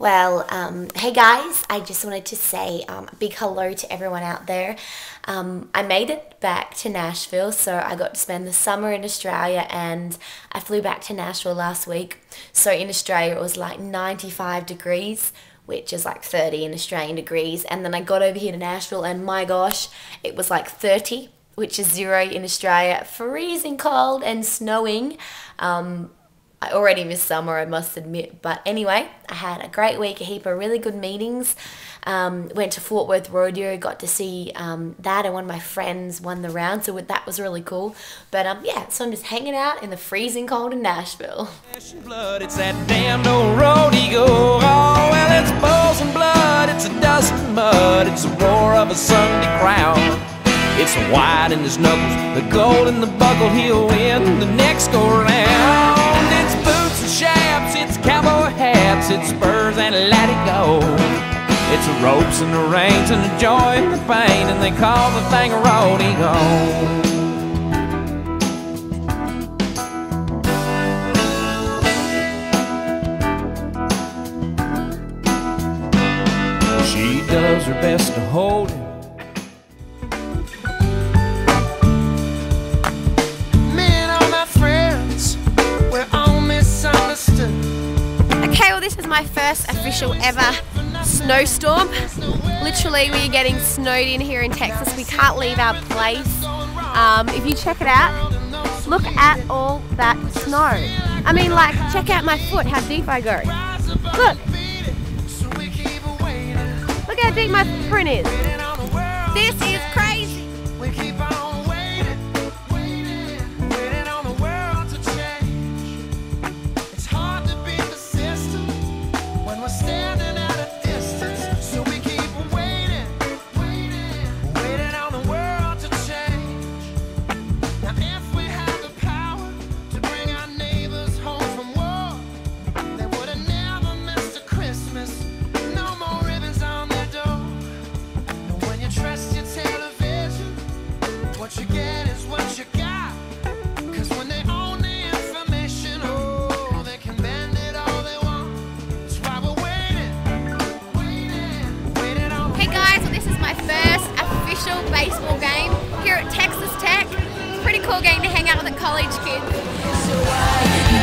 Well, hey guys, I just wanted to say a big hello to everyone out there. I made it back to Nashville, so I got to spend the summer in Australia, and I flew back to Nashville last week. So in Australia it was like 95 degrees, which is like 30 in Australian degrees, and then I got over here to Nashville and my gosh, it was like 30, which is 0 in Australia, freezing cold and snowing. I already miss summer, I must admit. But anyway, I had a great week, a heap of really good meetings. Went to Fort Worth Rodeo, got to see that, and one of my friends won the round, so that was really cool. But yeah, so I'm just hanging out in the freezing cold in Nashville. Blood, it's that damned old rodeo. Oh, well, it's bulls and blood, it's a dust and mud, it's the roar of a Sunday crowd. It's the white in his knuckles, the gold in the buckle, he'll win the next go round. It's boots and chaps, it's cowboy hats, it's spurs and let it go. It's the ropes and the reins and the joy and the pain, and they call the thing a rodeo. She does her best to hold him. Okay, well this is my first official ever snowstorm. Literally we are getting snowed in here in Texas. We can't leave our place. If you check it out, look at all that snow. I mean, like, check out my foot, how deep I go. Look! Look how deep my footprint is. This is crazy! What you get is what you got. Cause when they own the information, oh, they can bend it all they want. That's why we're waiting on. Hey guys, well this is my first official baseball game here at Texas Tech. It's a pretty cool game to hang out with the college kids.